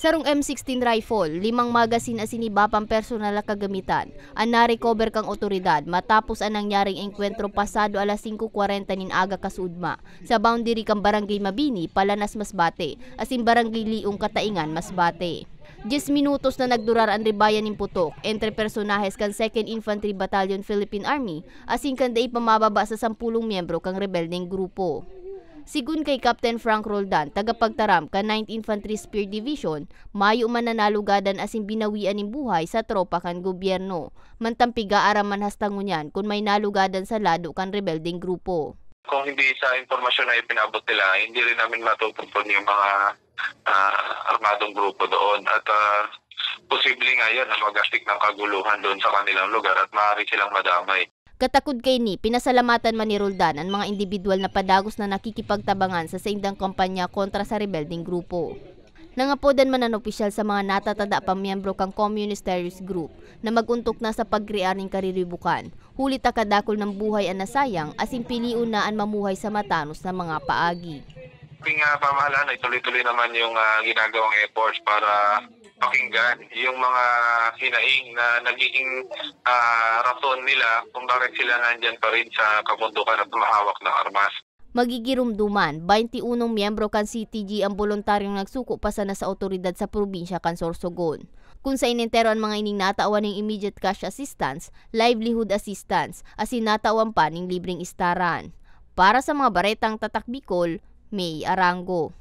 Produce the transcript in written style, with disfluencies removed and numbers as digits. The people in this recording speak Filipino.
Sarong M16 rifle, 5 magasin na sinibapang personal na kagamitan ang narecover kang otoridad matapos ang nangyaring engkwentro pasado alas 5:40 nin aga kasudma sa boundary kang Barangay Mabini, Palanas, Masbate, asin Barangay Liong, Kataingan, Masbate. 10 minutos na nagdurar ang ribayan ng putok entre personahes kan 2nd Infantry Battalion Philippine Army asin kan dai pamababa sa 10 miyembro kang rebeldeng grupo. Sigun kay Captain Frank Roldan, tagapagtaram ka 9th Infantry Spear Division, mayo man nanalugadan asin binawian ng buhay sa tropa kan gobyerno. Mantampiga araman hastangunyan kung may nalugadan sa lado kan rebeldeng grupo. Kung hindi sa impormasyon na ipinabot nila, hindi rin namin matutupan yung mga armadong grupo doon. At posible ngayon na mag-astik ng kaguluhan doon sa kanilang lugar at maaari silang madamay. Katakod kay ni, pinasalamatan man ni Roldan ang mga individual na padagos na nakikipagtabangan sa saindang kampanya kontra sa rebeldeng grupo. Nangapodan man ang opisyal sa mga natatada pa miyembro kang Communist Terrorist Group na maguntok na sa pagkrear ng kariribukan. Huli takadakol ng buhay ang nasayang asin piliun na ang mamuhay sa matanos na mga paagi. Ping pamahalaan ay tuloy-tuloy naman yung ginagawang efforts para pakinggan yung mga hinaing na nagiging rason nila kung bakit sila nandyan pa rin sa kabundukan at mahawak ng armas. Magigirumduman, 21 miyembro kan CTG ang voluntaryong nagsuko pa sana sa otoridad sa probinsya kan Sorsogon. Kung sa inentero ang mga ining natawan ng immediate cash assistance, livelihood assistance, asin natawan pa ng libreng istaran. Para sa mga baretang tatak Bicol, May Arango.